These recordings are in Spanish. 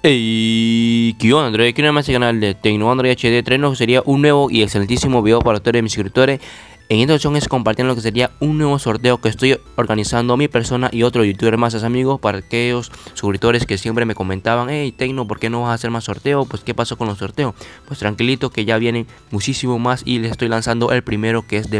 Hey, ¿qué onda, Android? Aquí no más el canal de Tecno Android HD 3 sería un nuevo y excelentísimo video para todos mis suscriptores. En esta ocasión es compartiendo lo que sería un nuevo sorteo que estoy organizando a mi persona y otro youtuber más, amigos, para aquellos suscriptores que siempre me comentaban: hey Tecno, ¿por qué no vas a hacer más sorteo? Pues ¿qué pasó con los sorteos? Pues tranquilito, que ya vienen muchísimo más y les estoy lanzando el primero, que es de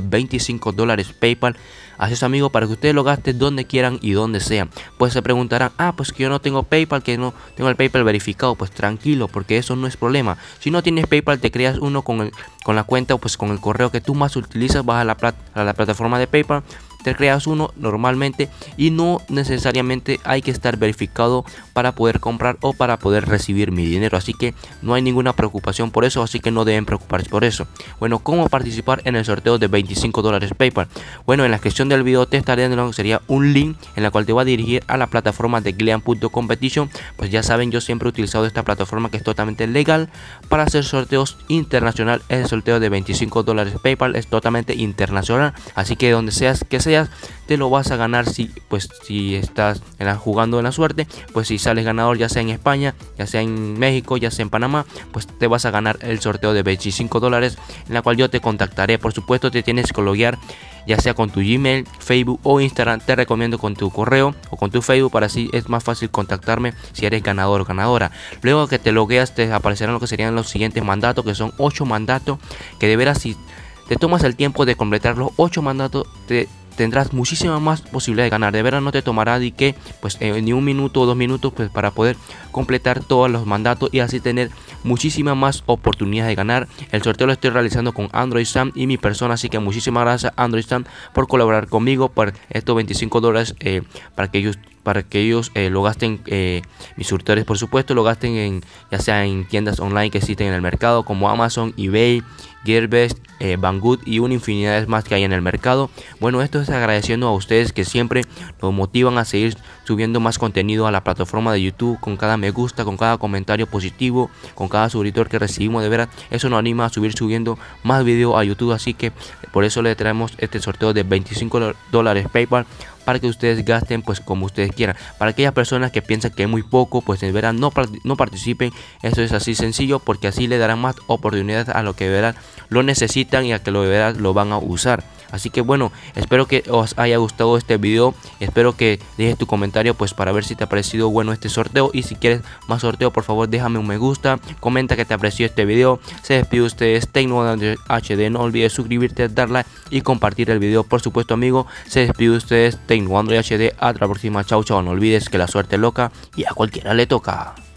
$25 PayPal. Así es, amigos, para que ustedes lo gasten donde quieran y donde sean. Pues se preguntarán: pues que yo no tengo PayPal, que no tengo el PayPal verificado. Pues tranquilo, porque eso no es problema. Si no tienes PayPal, te creas uno con la cuenta, pues con el correo que tú más utilizas. Vas a la plataforma de PayPal, te creas uno normalmente y no necesariamente hay que estar verificado para poder comprar o para poder recibir mi dinero. Así que no hay ninguna preocupación por eso, así que no deben preocuparse por eso. Bueno, ¿cómo participar en el sorteo de $25 PayPal? Bueno, en la descripción del video te estaré dando lo que sería un link en la cual te va a dirigir a la plataforma de Gleam.competition. Pues ya saben, yo siempre he utilizado esta plataforma, que es totalmente legal para hacer sorteos internacional. El sorteo de $25 PayPal es totalmente internacional, así que donde seas que seas te lo vas a ganar. Si estás jugando en la suerte, pues si sales ganador, ya sea en España, ya sea en México, ya sea en Panamá, pues te vas a ganar el sorteo de $25, en la cual yo te contactaré. Por supuesto, te tienes que loguear ya sea con tu Gmail, Facebook o Instagram. Te recomiendo con tu correo o con tu Facebook, para así es más fácil contactarme si eres ganador o ganadora. Luego que te logueas, te aparecerán lo que serían los siguientes mandatos, que son 8 mandatos, que de veras, si te tomas el tiempo de completar los 8 mandatos, tendrás muchísimas más posibilidades de ganar. De verdad no te tomará ni un minuto o 2 minutos pues para poder completar todos los mandatos y así tener muchísimas más oportunidades de ganar. El sorteo lo estoy realizando con Android Sam y mi persona, así que muchísimas gracias Android Sam por colaborar conmigo por estos $25, para que ellos lo gasten, mis suscriptores por supuesto lo gasten ya sea en tiendas online que existen en el mercado, como Amazon, eBay, Gearbest, Banggood y una infinidad más que hay en el mercado. Bueno, esto es agradeciendo a ustedes que siempre nos motivan a seguir subiendo más contenido a la plataforma de YouTube, con cada me gusta, con cada comentario positivo, con cada suscriptor que recibimos. De verdad, eso nos anima a subiendo más videos a YouTube, así que por eso le traemos este sorteo de $25 PayPal, para que ustedes gasten pues como ustedes quieran. Para aquellas personas que piensan que es muy poco, pues de verdad no participen. Eso es así sencillo, porque así le darán más oportunidades a los que de verdad lo necesitan y a que de verdad lo van a usar. Así que bueno, espero que os haya gustado este video. Espero que dejes tu comentario pues para ver si te ha parecido bueno este sorteo. Y si quieres más sorteo, por favor déjame un me gusta, comenta que te apreció este video. Se despide ustedes Tecno HD. No olvides suscribirte, dar like y compartir el video, por supuesto, amigo. Se despide ustedes Tecno HD. Hasta la próxima, chao chao. No olvides que la suerte es loca y a cualquiera le toca.